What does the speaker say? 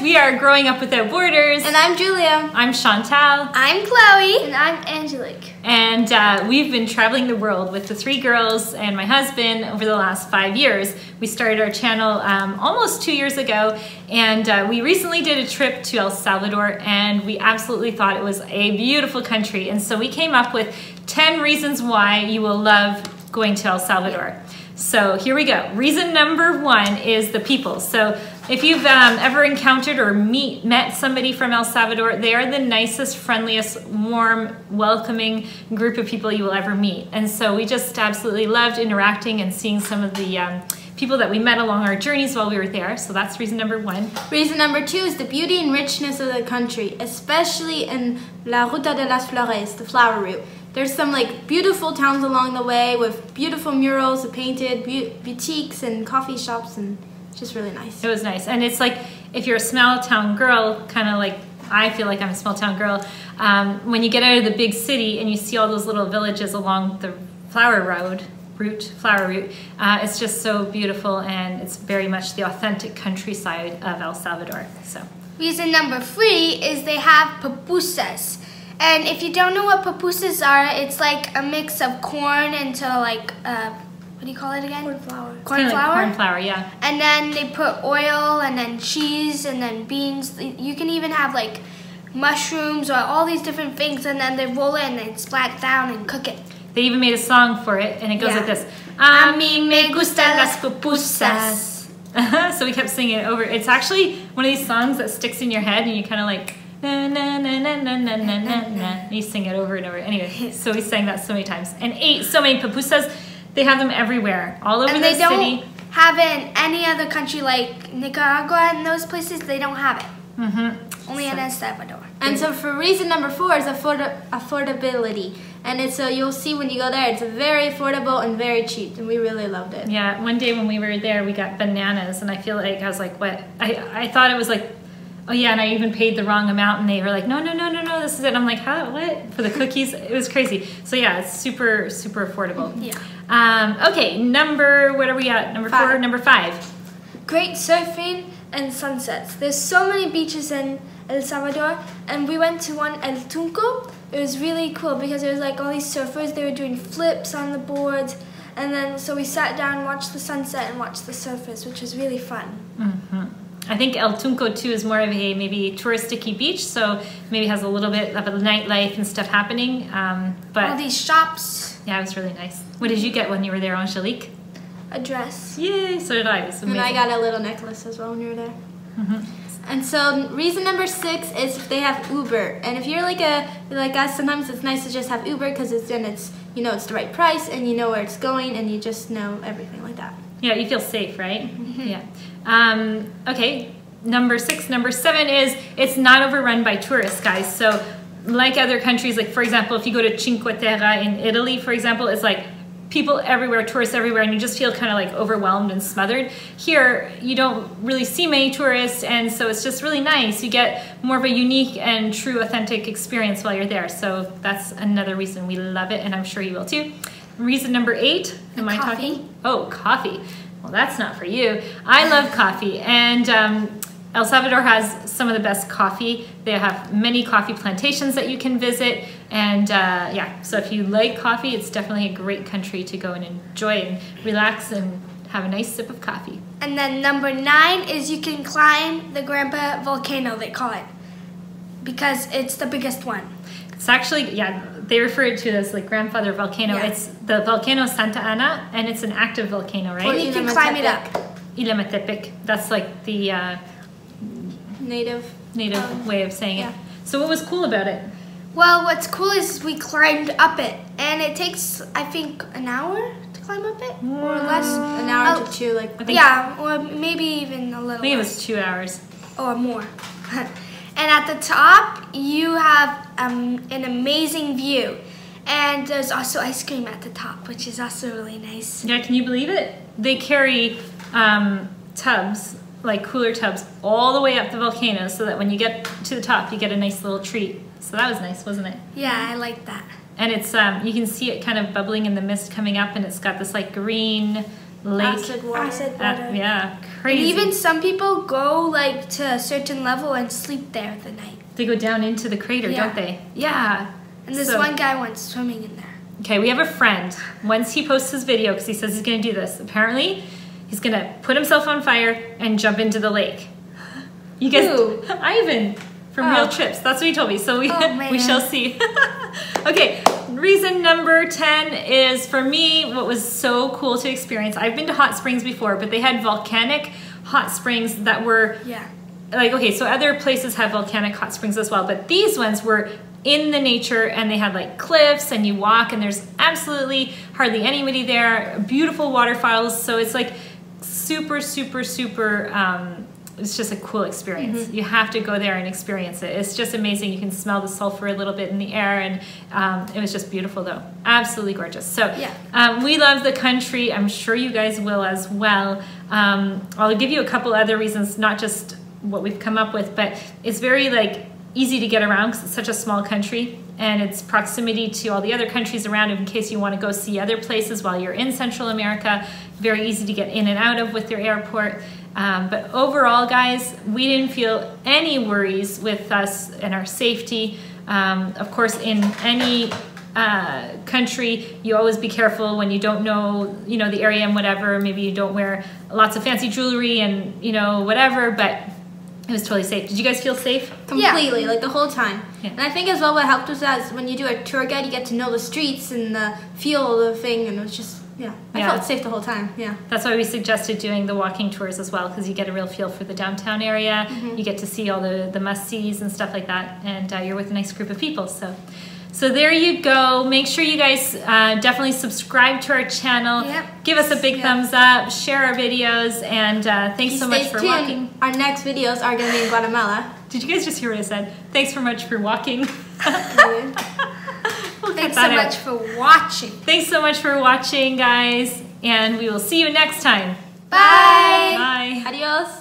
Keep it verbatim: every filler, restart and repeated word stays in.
we are Growing Up Without Borders. And I'm Julia. I'm Chantal. I'm Chloe. And I'm Angelique. And uh, we've been traveling the world with the three girls and my husband over the last five years. We started our channel um, almost two years ago, and uh, we recently did a trip to El Salvador, and we absolutely thought it was a beautiful country. And so we came up with ten reasons why you will love going to El Salvador. So here we go. Reason number one is the people. So if you've um, ever encountered or meet met somebody from El Salvador, they are the nicest, friendliest, warm, welcoming group of people you will ever meet. And so we just absolutely loved interacting and seeing some of the um, people that we met along our journeys while we were there. So that's reason number one. Reason number two is the beauty and richness of the country, especially in La Ruta de las Flores, the flower route. There's some like beautiful towns along the way with beautiful murals painted, bu boutiques and coffee shops, and just really nice. It was nice. And it's like, if you're a small town girl, kind of like I feel like I'm a small town girl, um, when you get out of the big city and you see all those little villages along the flower road, route, flower route, uh, it's just so beautiful, and it's very much the authentic countryside of El Salvador. So reason number three is they have pupusas. And if you don't know what pupusas are, it's like a mix of corn into like, uh, what do you call it again? Corn flour. Corn flour? Like corn flour, yeah. And then they put oil and then cheese and then beans. You can even have like mushrooms or all these different things, and then they roll it and they splat it down and cook it. They even made a song for it, and it goes Yeah. like this. A mí me gustan las pupusas. So we kept singing it over. It's actually one of these songs that sticks in your head, and you kind of like, na na na na na na na na na. And you sing it over and over. Anyway, so we sang that so many times and ate so many pupusas. They have them everywhere, all over And the they don't city. have it in any other country like Nicaragua and those places. They don't have it. Mm-hmm. Only So- in El Salvador. And so for reason number four is afford affordability. And it's uh, you'll see when you go there, it's very affordable and very cheap, and we really loved it. Yeah, one day when we were there, we got bananas, and I feel like I was like, what? I, I thought it was like, oh yeah, and I even paid the wrong amount, and they were like, no, no, no, no, no, this is it. And I'm like, huh, what? For the cookies? It was crazy. So yeah, it's super, super affordable. Yeah. Um, okay, number, what are we at? Number four, Five. number five. Great surfing and sunsets. There's so many beaches in El Salvador, and we went to one, El Tunco. It was really cool because it was like all these surfers, they were doing flips on the boards, and then so we sat down, watched the sunset, and watched the surfers, which was really fun. Mm-hmm. I think El Tunco too is more of a maybe touristic-y beach, so maybe has a little bit of a nightlife and stuff happening. Um, but All these shops. yeah, it was really nice. What did you get when you were there, Angelique? A dress. Yay, so did I. It was And amazing. I got a little necklace as well when you were there. Mm-hmm. And so reason number six is if they have Uber. And if you're like a like us, sometimes it's nice to just have Uber because it's then it's you know it's the right price and you know where it's going and you just know everything like that. Yeah, you feel safe, right? Mm-hmm. Yeah. Um, okay, number six. Number seven is it's not overrun by tourists, guys. So like other countries, like for example, if you go to Cinque Terre in Italy, for example, it's like people everywhere, tourists everywhere, and you just feel kind of like overwhelmed and smothered. Here, you don't really see many tourists, and so it's just really nice. You get more of a unique and true, authentic experience while you're there. So that's another reason we love it, and I'm sure you will too. Reason number eight, am I Coffee. talking? Oh, coffee. Well, that's not for you. I love coffee, and um, El Salvador has some of the best coffee. They have many coffee plantations that you can visit, and uh, yeah, so if you like coffee, it's definitely a great country to go and enjoy and relax and have a nice sip of coffee. And then number nine is you can climb the Grandpa Volcano, they call it, because it's the biggest one. It's actually, yeah, they refer it to as like grandfather volcano. Yeah. It's the volcano Santa Ana, and it's an active volcano, right? And you can climb it up. Ilamatepec. That's like the uh, Native. native Um, way of saying yeah. it. So what was cool about it? Well, what's cool is we climbed up it, and it takes, I think, an hour to climb up it, or less. An hour Oh, to two, like I think, Yeah, or maybe even a little I think it less. was two hours. Or more. And at the top, you have um, an amazing view. And there's also ice cream at the top, which is also really nice. Yeah, can you believe it? They carry um, tubs, like cooler tubs, all the way up the volcano so that when you get to the top, you get a nice little treat. So that was nice, wasn't it? Yeah, I like that. And it's um, you can see it kind of bubbling in the mist coming up, and it's got this like green lake. Acid water. Acid Uh, water. yeah, And crazy. even some people go like to a certain level and sleep there the night. They go down into the crater, Yeah. don't they? Yeah. And this So- one guy went swimming in there. Okay, we have a friend. Once he posts his video, because he says he's going to do this, apparently he's going to put himself on fire and jump into the lake. You guys, Who? Ivan from Oh. Real Trips. That's what he told me. So we, Oh, man. we shall see. Okay, reason number ten is, for me, what was so cool to experience. I've been to hot springs before, but they had volcanic hot springs that were Yeah. like, okay, so other places have volcanic hot springs as well, but these ones were in the nature, and they had like cliffs, and you walk and there's absolutely hardly anybody there, beautiful waterfalls. So it's like super super super um, it's just a cool experience. Mm-hmm. You have to go there and experience it. It's just amazing. You can smell the sulfur a little bit in the air, and um, it was just beautiful though. Absolutely gorgeous. So Yeah. um, we love the country. I'm sure you guys will as well. um, I'll give you a couple other reasons, not just what we've come up with, but it's very like easy to get around because it's such a small country, and its proximity to all the other countries around it in case you want to go see other places while you're in Central America. Very easy to get in and out of with their airport. Um, but overall, guys, we didn't feel any worries with us and our safety. Um, of course, in any uh, country, you always be careful when you don't know, you know, the area and whatever. Maybe you don't wear lots of fancy jewelry and, you know, whatever, but it was totally safe. Did you guys feel safe? Completely, like the whole time. Yeah. And I think as well what helped us is when you do a tour guide, you get to know the streets and the feel of the thing, and it was just, yeah. I Yeah. felt safe the whole time, yeah. That's why we suggested doing the walking tours as well, because you get a real feel for the downtown area. You get to see all the, the must-sees and stuff like that, and uh, you're with a nice group of people. So so there you go. Make sure you guys uh, definitely subscribe to our channel. Yep. Give us a big Yep. thumbs up. Share our videos, and uh, thanks so much Stay for tuned. walking. Our next videos are going to be in Guatemala. Did you guys just hear what I said? Thanks so much for walking. Period. We'll cut Thanks so that out. much for watching. Thanks so much for watching, guys, and we will see you next time. Bye. Bye. Adios.